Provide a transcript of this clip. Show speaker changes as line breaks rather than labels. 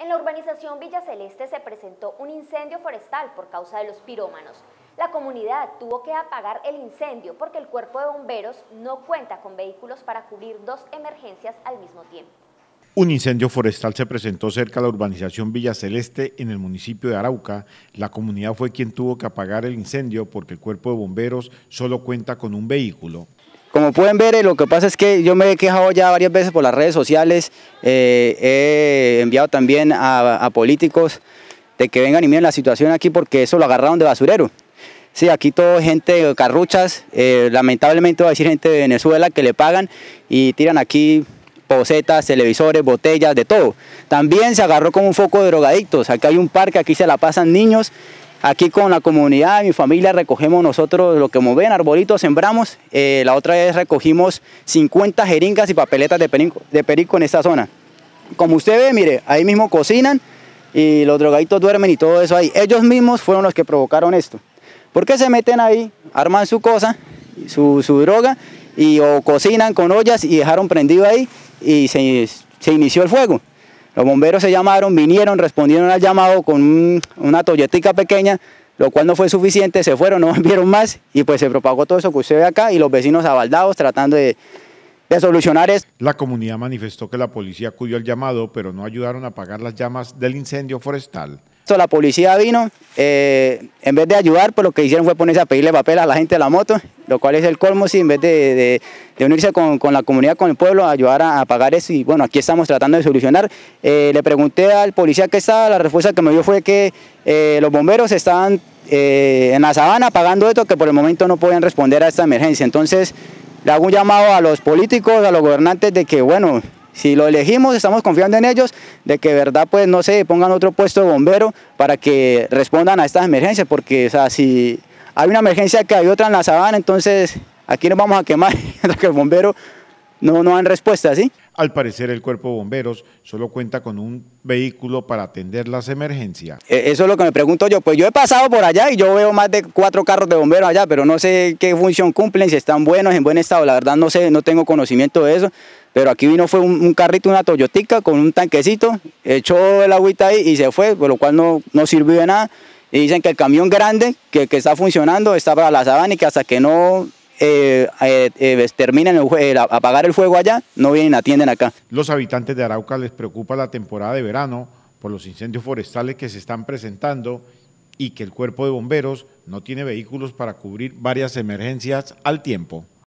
En la urbanización Villa Celeste se presentó un incendio forestal por causa de los pirómanos. La comunidad tuvo que apagar el incendio porque el cuerpo de bomberos no cuenta con vehículos para cubrir dos emergencias al mismo tiempo.
Un incendio forestal se presentó cerca de la urbanización Villa Celeste en el municipio de Arauca. La comunidad fue quien tuvo que apagar el incendio porque el cuerpo de bomberos solo cuenta con un vehículo.
Como pueden ver, lo que pasa es que yo me he quejado ya varias veces por las redes sociales, he enviado también a políticos de que vengan y miren la situación aquí porque eso lo agarraron de basurero. Sí, aquí todo gente, carruchas, lamentablemente voy a decir gente de Venezuela que le pagan y tiran aquí posetas, televisores, botellas, de todo. También se agarró como un foco de drogadictos, aquí hay un parque, aquí se la pasan niños. Aquí con la comunidad, mi familia, recogemos nosotros lo que ven, arbolitos, sembramos. La otra vez recogimos 50 jeringas y papeletas de perico en esta zona. Como usted ve, mire, ahí mismo cocinan y los drogaditos duermen y todo eso ahí. Ellos mismos fueron los que provocaron esto. ¿Por qué se meten ahí, arman su cosa, su droga, o cocinan con ollas y dejaron prendido ahí y se inició el fuego? Los bomberos se llamaron, vinieron, respondieron al llamado con una Toyotica pequeña, lo cual no fue suficiente, se fueron, no volvieron más y pues se propagó todo eso que usted ve acá y los vecinos abaldados tratando de solucionar esto.
La comunidad manifestó que la policía acudió al llamado, pero no ayudaron a apagar las llamas del incendio forestal.
La policía vino, en vez de ayudar, pues lo que hicieron fue ponerse a pedirle papel a la gente de la moto, lo cual es el colmo, sí, en vez de unirse con la comunidad, con el pueblo, ayudar a apagar eso. Y bueno, aquí estamos tratando de solucionar. Le pregunté al policía que estaba, la respuesta que me dio fue que los bomberos estaban en la sabana apagando esto, que por el momento no podían responder a esta emergencia. Entonces, le hago un llamado a los políticos, a los gobernantes de que, bueno, si lo elegimos, estamos confiando en ellos, de que de verdad, pues, no sé, pongan otro puesto de bombero para que respondan a estas emergencias, porque, o sea, si hay una emergencia que hay otra en la sabana, entonces aquí nos vamos a quemar, que el bombero no dan respuesta, ¿sí?
Al parecer, el cuerpo de bomberos solo cuenta con un vehículo para atender las emergencias.
Eso es lo que me pregunto yo. Pues yo he pasado por allá y yo veo más de 4 carros de bomberos allá, pero no sé qué función cumplen, si están buenos, en buen estado. La verdad no sé, no tengo conocimiento de eso. Pero aquí vino fue un carrito, una Toyotica con un tanquecito, echó el agüita ahí y se fue, por lo cual no sirvió de nada. Y dicen que el camión grande que está funcionando está para la sabana y que hasta que no terminen apagar el fuego allá, no vienen y atienden acá.
Los habitantes de Arauca les preocupa la temporada de verano por los incendios forestales que se están presentando y que el cuerpo de bomberos no tiene vehículos para cubrir varias emergencias al tiempo.